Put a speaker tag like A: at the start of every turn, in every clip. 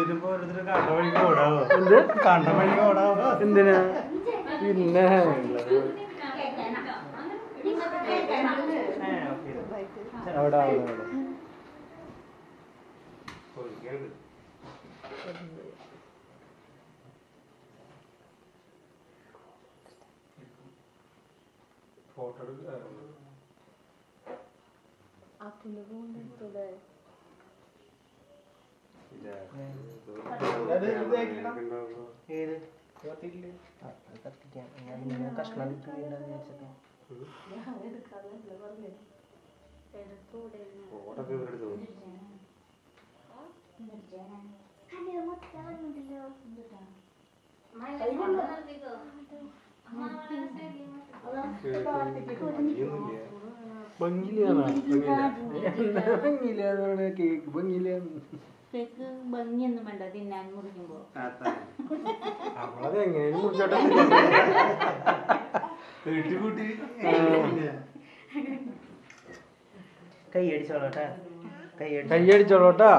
A: എന്തിനാ പിന്നെ അവിടെ
B: ഫോട്ടോ
C: കേക്ക് ഭംഗിയൊന്നും വേണ്ട തിന്നാൻ മുറിക്കുമ്പോ
B: അവളതെങ്ങനെ മുറിച്ചോട്ടെ
A: കൈയടിച്ചോളോട്ടാ
D: കൈയടിച്ചോളോട്ടാ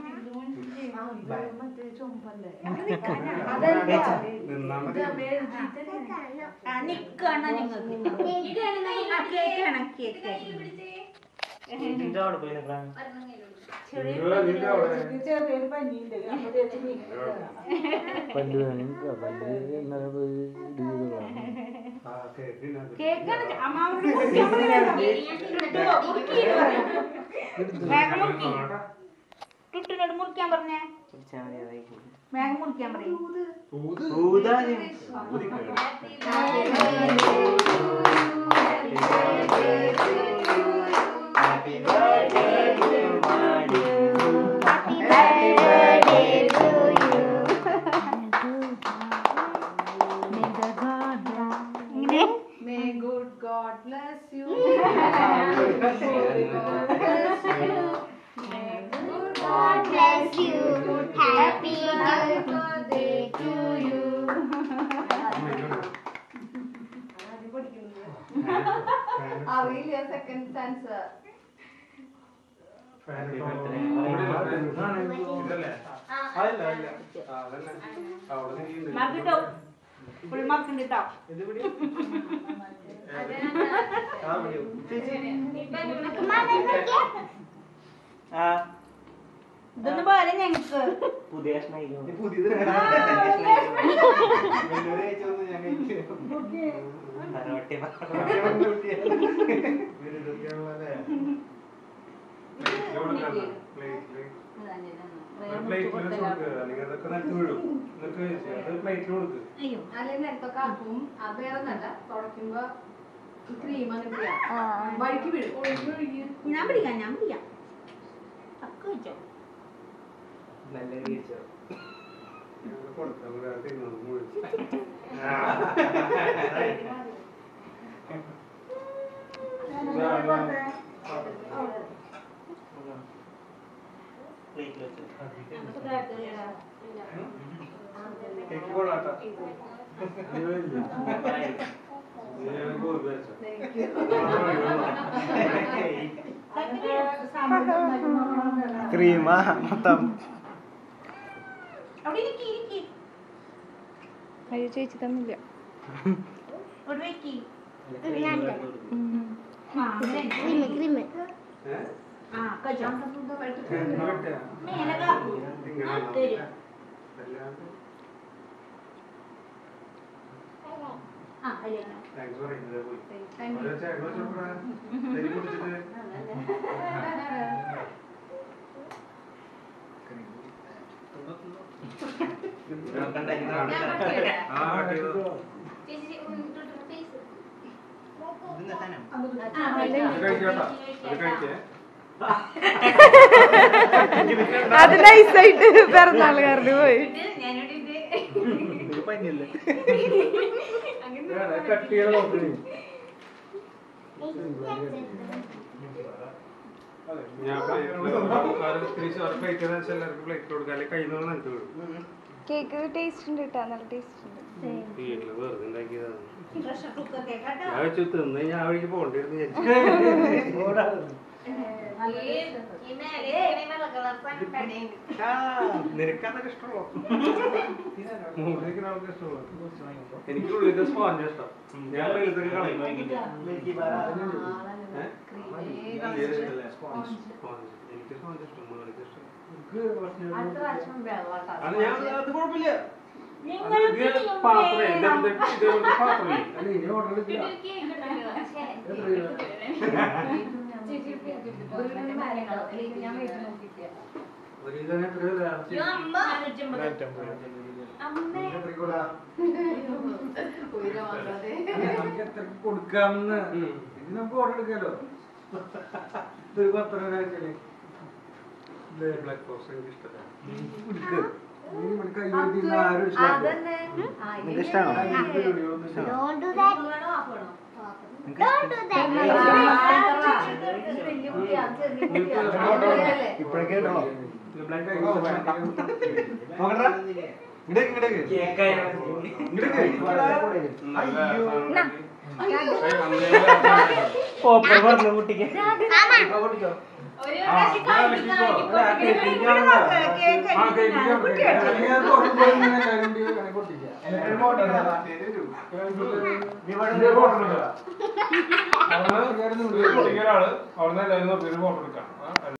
C: നിക്കാണ് നിങ്ങൾക്ക്
A: അവിടെ പോയി നിൽക്കാം
C: ടുട്ടിനോട് മുറിക്കാൻ പറഞ്ഞേ വേഗം മുറിക്കാൻ പറയും
E: May good God bless you. May good God bless you. Happy birthday to you. Really a second stanza.
C: മാർക്കിട്ടോ ഫുൾ മാർക്ക് ഉണ്ട് കേട്ടോ ഇതൊന്നും പോലെ ഞങ്ങക്ക്
A: പുതിയ
E: അല്ലെങ്കിൽ എന്തൊക്കെ ആക്കും അത് വേറെ നല്ല തുടയ്ക്കുമ്പോ ക്രീം വഴിക്ക് വീഴും
C: ഞാൻ പിടിക്കാം പക്ക വെച്ചോ
A: നല്ല ക്രീമാ മൊത്തം
F: അയ്യോ ചേച്ചി തന്നില്ല അത് നൈസായിട്ട് പിറന്നാളുകാരുടെ പോയി കേക്ക് ടേസ്റ്റ് ഉണ്ട് കേട്ടോ നല്ല ടേസ്റ്റ് ഉണ്ട്
B: ഞാൻ തിന്ന് ഞാൻ വഴിക്ക് പോകണ്ടിരുന്നു നിനക്കതൊക്കെ ഇഷ്ടമുള്ളൂ. എനിക്ക് ഉള്ളിലത്തെ സ്പോഞ്ച് ഇഷ്ടം. ഞാൻ ഇതൊക്കെ കളയും. എനിക്ക് സ്പോഞ്ച് ഇഷ്ടം, മുകളിലത്തെ ഇഷ്ടം. അത് ഞാൻ അത് കുഴപ്പമില്ല. പാത്രമേ ഇതേപോലത്തെ പാത്രമേ
D: കൊടുക്കാമെന്ന് ഇത് നമുക്ക് ഓർഡർ എടുക്കാലോ. ഇതൊരു 10 രൂപ
B: ബ്ലാക്ക് ഫോറസ്റ്റ് എനിക്ക് ഇഷ്ടമല്ല.
A: ഇപ്പോഴേക്കേട്ടോ ഓപ്പർ പറഞ്ഞു കുട്ടിക്ക്
B: അവിടെ എല്ലാവരും ഫോട്ടോ എടുക്കാം.